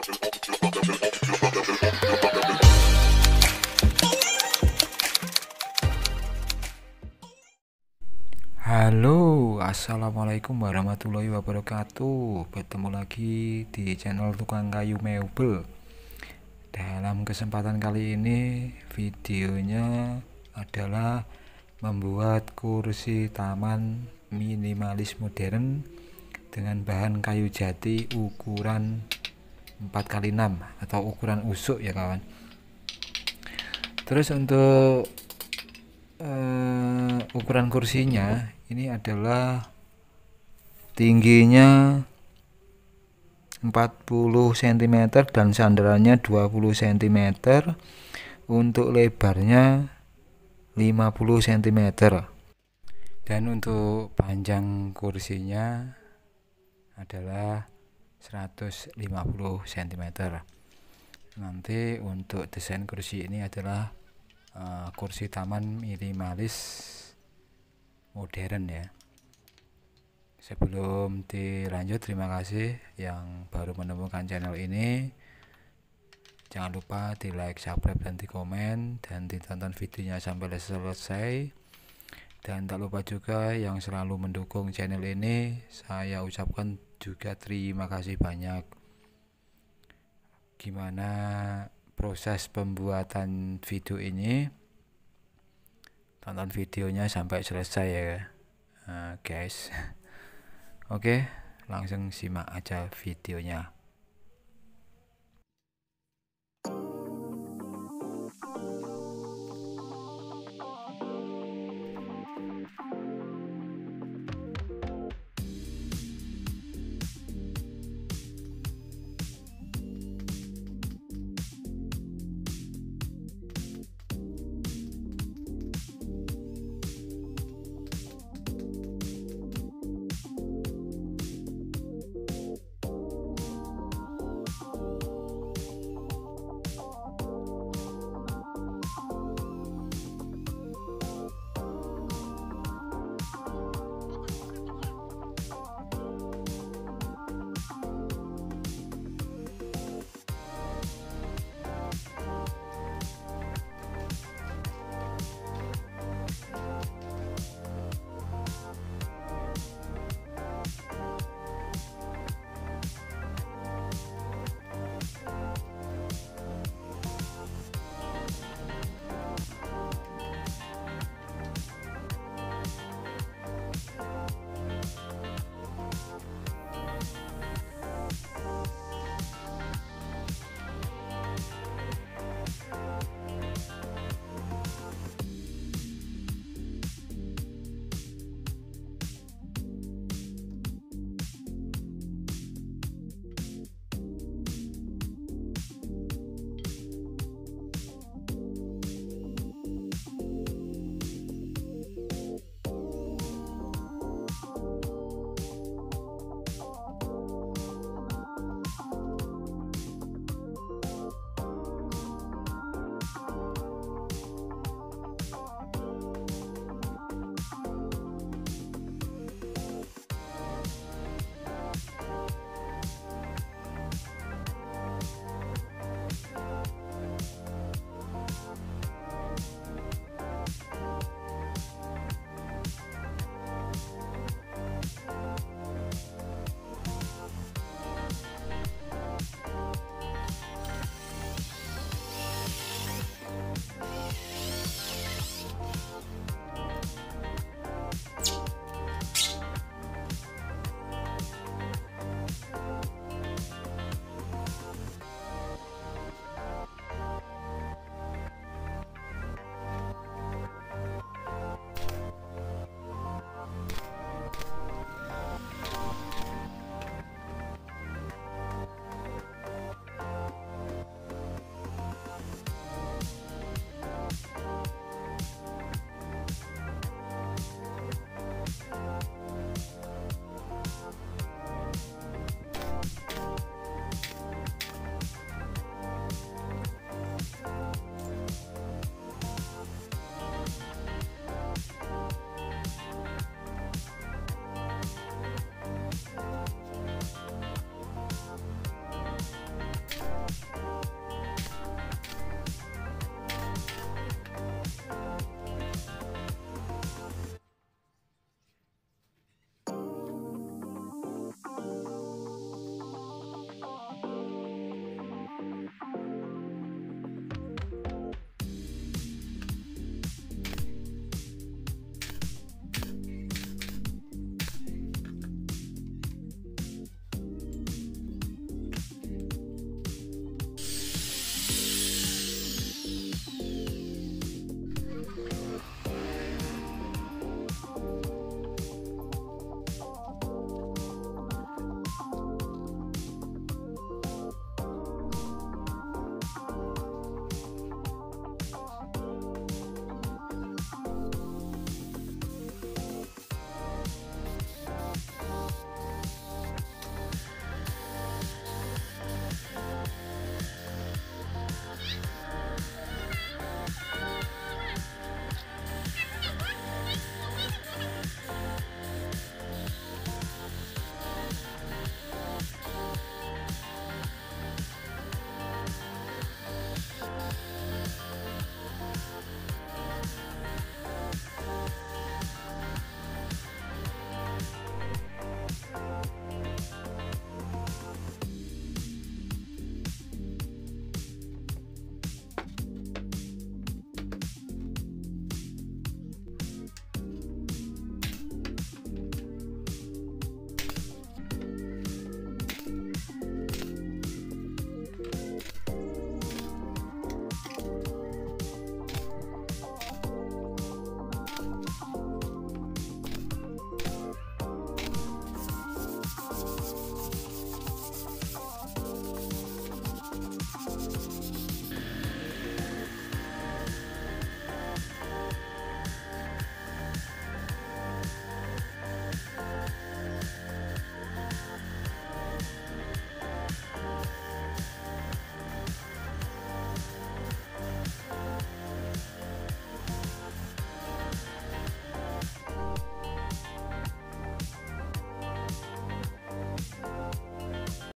Halo, assalamualaikum warahmatullahi wabarakatuh. Bertemu lagi di channel Tukang Kayu Mebel. Dalam kesempatan kali ini, videonya adalah membuat kursi taman minimalis modern dengan bahan kayu jati ukuran 4x6 atau ukuran usuk ya kawan. Terus untuk ukuran kursinya ini adalah tingginya 40 cm dan sandarannya 20 cm. Untuk lebarnya 50 cm. Dan untuk panjang kursinya adalah 150 cm. Nanti untuk desain kursi ini adalah kursi taman minimalis modern ya. Sebelum dilanjut, terima kasih yang baru menemukan channel ini. Jangan lupa di like, subscribe, dan di komen, dan ditonton videonya sampai selesai. Dan tak lupa juga yang selalu mendukung channel ini, saya ucapkan juga terima kasih banyak. Gimana proses pembuatan video ini? Tonton videonya sampai selesai ya guys. Oke, langsung simak aja videonya.